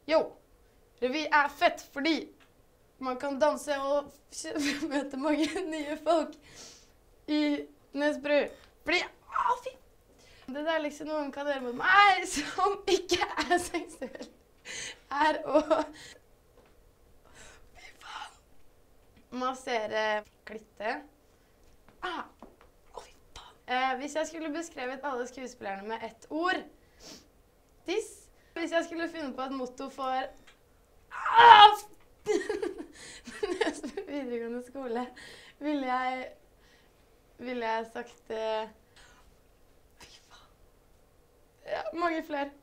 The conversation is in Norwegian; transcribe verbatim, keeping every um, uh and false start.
Jo, revy er fett fordi man kan danse og møte mange nye folk i Nesbru. Fordi, å fy! Det der liksom noen kan gjøre mot meg som ikke er seksuell, er å fy faen. Massere klitte. Ah, å fy faen. Eh, hvis jeg skulle beskrevet alle skuespillerne med ett ord, tiss. Hvis jeg skulle funnet på et motto for ah, Nesbru videregående skole, ville jeg, ville jeg sagt... Eh, Ja, mange flere.